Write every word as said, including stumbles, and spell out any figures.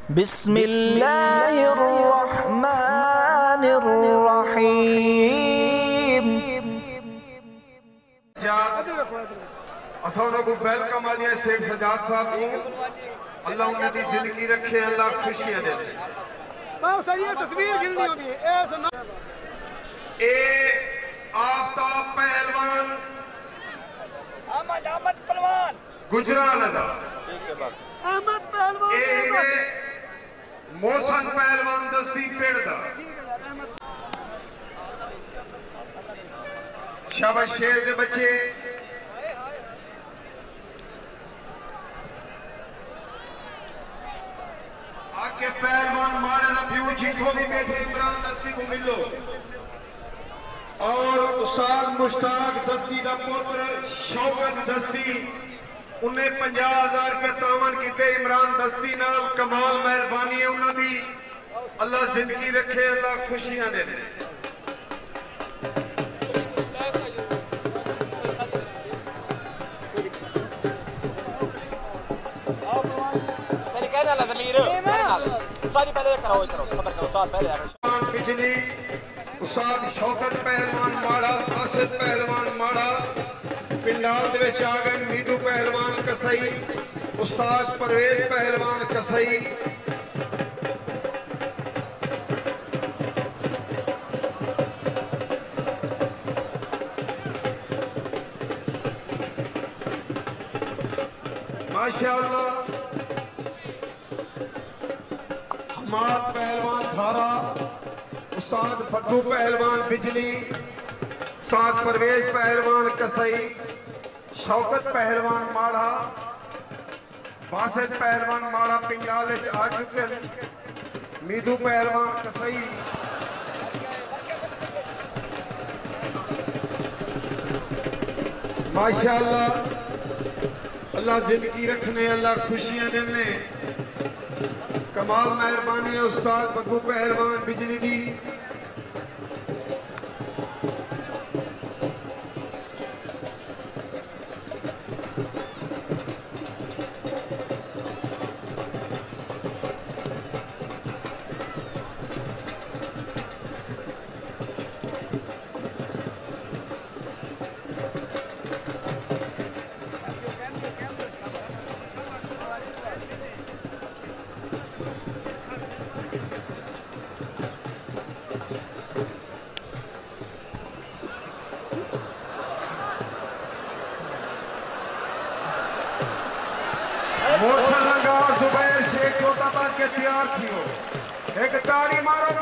बिस्मिल्लाहिर्रहमानिर्रहीम। असां को वेलकम आदिया शेख सजाद साहब को अल्लाह उन्हें दी जिंदगी रखे, अल्लाह खुशियां दे। बहुत सही है, तस्वीर गिननी होती है। ए आफ्ताब पहलवान अहमद अहमद पहलवान गुजराल दा, ठीक है बस। अहमद पहलवान ए मोहसन पहलवान दस्ती पेड़ दा, शाबाश शेर दे बच्चे। आके पहलवान मारे ना प्यू जिनको भी बैठे इमरान दस्ती को मिलो। और उस्ताद मुश्ताक दस्ती का पुत्र शौकत दस्ती उन्हें पंजाह हजार रुपये तावन किते इमरान दस्ती नाल। कमाल मेहरबानी है उन्होंने, अल्लाह जिंदगी रखे, अल्लाह खुशियां दे। बिजली उस्ताद शौकत पहलवान माड़ा, कासिद पहलवान माड़ा, पिंडाल दे विच आ गए मीदू पहलवान कसई, उस्ताद परवेज पहलवान कसई। माशाअल्लाह हमाद पहलवान धारा, उस्ताद फग्गू पहलवान बिजली, उस्ताद परवेज पहलवान कसई, शौकत पहलवान माड़ा, बासित पहलवान माड़ा पिंडाल आ चुके, मीदू पहलवान कसई। माशाअल्लाह अल्लाह जिंदगी रखने, अल्लाह खुशियां देने। कमाल मेहरबानी है उस्ताद फग्गू पहलवान बिजली दी। मोहसन लंगा जुबैर शेख छोटा के तैयार थी हो। एक ताड़ी मारो